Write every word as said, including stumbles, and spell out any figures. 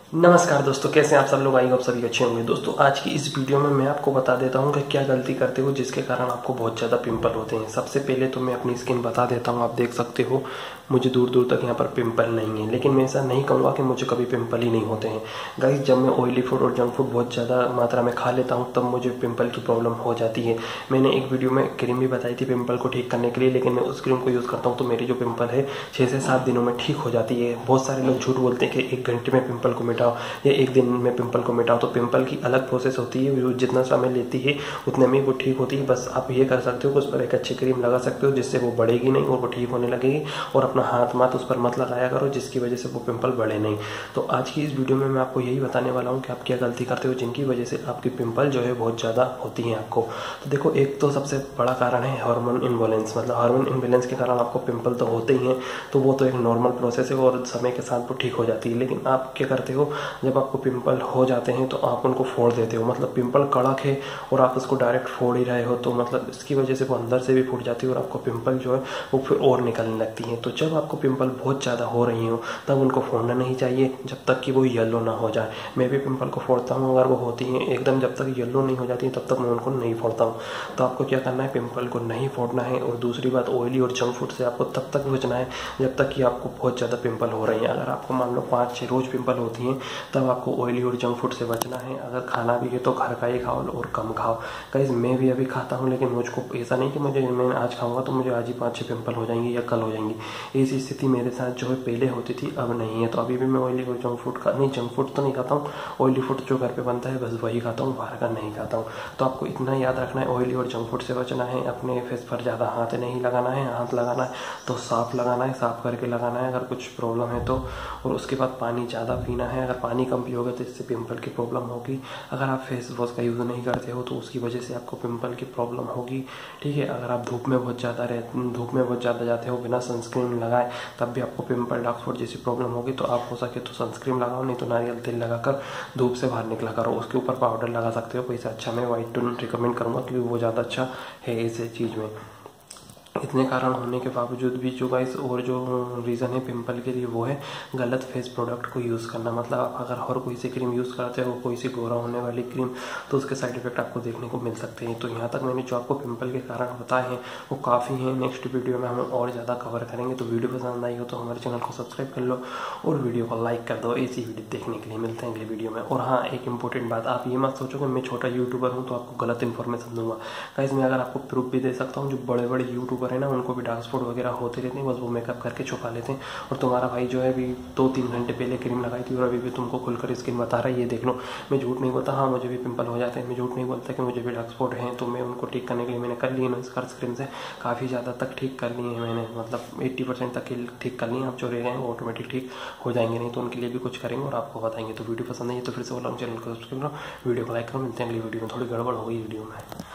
नमस्कार दोस्तों, कैसे हैं आप सब लोग। आई होप सभी अच्छे होंगे। दोस्तों आज की इस वीडियो में मैं आपको बता देता हूं कि क्या गलती करते हो जिसके कारण आपको बहुत ज़्यादा पिंपल होते हैं। सबसे पहले तो मैं अपनी स्किन बता देता हूं। आप देख सकते हो मुझे दूर दूर तक यहाँ पर पिंपल नहीं है, लेकिन मैं ऐसा नहीं कहूँगा कि मुझे कभी पिंपल ही नहीं होते हैं। गाइस, जब मैं ऑयली फूड और जंक फूड बहुत ज़्यादा मात्रा में खा लेता हूँ तब मुझे पिंपल की प्रॉब्लम हो जाती है। मैंने एक वीडियो में क्रीम भी बताई थी पिंपल को ठीक करने के लिए, लेकिन मैं उस क्रीम को यूज़ करता हूँ तो मेरी जो पिंपल है छः से सात दिनों में ठीक हो जाती है। बहुत सारे लोग झूठ बोलते हैं कि एक घंटे में पिंपल को मिटाओ या एक दिन में पिंपल को मिटाओ, तो पिंपल की अलग प्रोसेस होती है। जो जितना समय लेती है उतने में वो ठीक होती है। बस आप ये कर सकते हो कि उस पर एक अच्छी क्रीम लगा सकते हो जिससे वो बढ़ेगी नहीं और वो ठीक होने लगेगी, और अपना हाथ माथ उस पर मत लगाया करो जिसकी वजह से वो पिंपल बढ़े नहीं। तो आज की इस वीडियो में मैं आपको यही बताने वाला हूँ कि आप क्या गलती करते हो जिनकी वजह से आपकी पिंपल जो है बहुत ज़्यादा होती है आपको। तो देखो, एक तो सबसे बड़ा कारण है हार्मोन इम्बैलेंस। मतलब हार्मोन इम्बैलेंस के कारण आपको पिंपल तो होते ही हैं, तो वो तो एक नॉर्मल प्रोसेस है और समय के साथ वो ठीक हो जाती है। लेकिन आप क्या करते हो, जब आपको पिंपल हो जाते हैं तो आप उनको फोड़ देते हो। मतलब पिंपल कड़क है और आप उसको डायरेक्ट फोड़ ही रहे हो, तो मतलब इसकी वजह से वो अंदर से भी फूट जाती है और आपको पिंपल जो है वो फिर और निकलने लगती है। तो जब आपको पिंपल बहुत ज़्यादा हो रही हो तब उनको फोड़ना नहीं चाहिए जब तक कि वो येलो ना हो जाए। मैं भी पिंपल को फोड़ता हूँ अगर वो होती हैं एकदम, जब तक येलो नहीं हो जाती तब तक मैं उनको नहीं फोड़ता हूँ। तो आपको क्या करना है, पिंपल को नहीं फोड़ना है। और दूसरी बात, ऑयली और जंक फूड से आपको तब तक बचना है जब तक कि आपको बहुत ज़्यादा पिंपल हो रही है। अगर आपको मान लो पाँच छः रोज़ पिंपल होती हैं तब आपको ऑयली और जंक फूड से बचना है। अगर खाना भी है तो घर का ही खाओ और कम खाओ। गाइस, मैं भी अभी खाता हूँ, लेकिन मुझको ऐसा नहीं कि मुझे मैं आज खाऊंगा तो मुझे आज ही पाँच छः पिंपल हो जाएंगी या कल हो जाएंगी। ऐसी स्थिति मेरे साथ जो है पहले होती थी, अब नहीं है। तो अभी भी मैं ऑयली और जंक फूड का नहीं, जंक फूड तो नहीं खाता हूँ। ऑयली फूड जो घर पे बनता है बस वही खाता हूँ, बाहर का नहीं खाता हूँ। तो आपको इतना याद रखना है, ऑयली और जंक फूड से बचना है। अपने फेस पर ज़्यादा हाथ नहीं लगाना है, हाथ लगाना है तो साफ लगाना है, साफ करके लगाना है अगर कुछ प्रॉब्लम है तो। और उसके बाद पानी ज़्यादा पीना है। अगर पानी कम पियोगे तो इससे पिंपल की प्रॉब्लम होगी। अगर आप फेस वॉश का यूज़ नहीं करते हो तो उसकी वजह से आपको पिंपल की प्रॉब्लम होगी। ठीक है, अगर आप धूप में बहुत ज़्यादा रह धूप में बहुत ज़्यादा जाते हो बिना सनस्क्रीन लगाए तब भी आपको पिंपल डार्क स्पॉट जैसी प्रॉब्लम होगी। तो आप हो सके तो सनस्क्रीन लगाओ, नहीं तो नारियल तेल लगाकर धूप से बाहर निकला करो। उसके ऊपर पाउडर लगा सकते हो कोई सा अच्छा। मैं वाइट टोन रिकमेंड करूँगा क्योंकि वो ज़्यादा अच्छा है इस चीज़ में। इतने कारण होने के बावजूद भी जो गाइस और जो रीज़न है पिंपल के लिए वो है गलत फेस प्रोडक्ट को यूज़ करना। मतलब आप अगर हर कोई सी क्रीम यूज़ करते हो, कोई सी गोरा होने वाली क्रीम, तो उसके साइड इफेक्ट आपको देखने को मिल सकते हैं। तो यहाँ तक मैंने जो आपको पिंपल के कारण बताए हैं वो काफ़ी हैं। नेक्स्ट वीडियो में हम और ज़्यादा कवर करेंगे। तो वीडियो पसंद आई हो तो हमारे चैनल को सब्सक्राइब कर लो और वीडियो को लाइक कर दो। ऐसी वीडियो देखने के लिए मिलते हैं अगले वीडियो में। और हाँ, एक इंपॉर्टेंट बात, आप ये मत सोचो कि मैं छोटा यूट्यूबर हूँ तो आपको गलत इन्फॉर्मेशन दूंगा। गाइस, मैं अगर आपको प्रूफ भी दे सकता हूँ, जो बड़े बड़े यूट्यूबर है ना उनको भी डार्क स्पॉट वगैरह होते रहते हैं, बस वो मेकअप करके छुपा लेते हैं। और तुम्हारा भाई जो है अभी दो तीन घंटे पहले क्रीम लगाई थी और अभी भी तुमको खुलकर स्किन बता रहा है ये देख लो। मैं झूठ नहीं बोलता, हाँ मुझे भी पिंपल हो जाते हैं। मैं झूठ नहीं बोलता कि मुझे भी डार्क स्पॉट हैं। तो मैं उनको ठीक करने के लिए मैंने कर लिए ना, स्कर्स क्रीम से काफ़ी ज़्यादा तक ठीक कर लिए हैं मैंने। मतलब एट्टी परसेंट तक ठीक कर लिए हैं। आप जो रह गए हैं वो ऑटोमेटिक ठीक हो जाएंगे, नहीं तो उनके लिए भी कुछ करेंगे और आपको बताएंगे। तो वीडियो पसंद आई तो फिर से बोला चैनल को सब्सक्राइब करो, वीडियो को लाइक करो। मिलते हैं अगली वीडियो में। थोड़ी गड़बड़ हो गई वीडियो में।